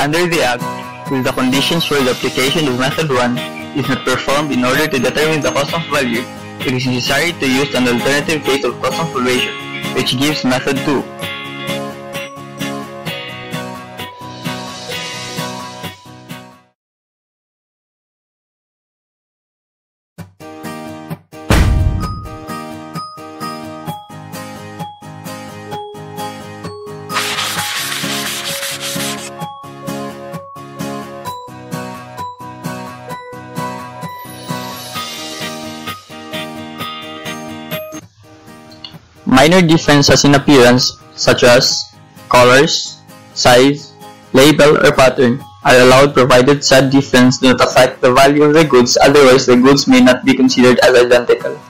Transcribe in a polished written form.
under the Act will the conditions where the application of Method 1 is not performed in order to determine the cost of value, it is necessary to use an alternative case of cost of valuation, which gives Method 2. Minor differences in appearance, such as colors, size, label, or pattern, are allowed provided said difference do not affect the value of the goods, otherwise the goods may not be considered as identical.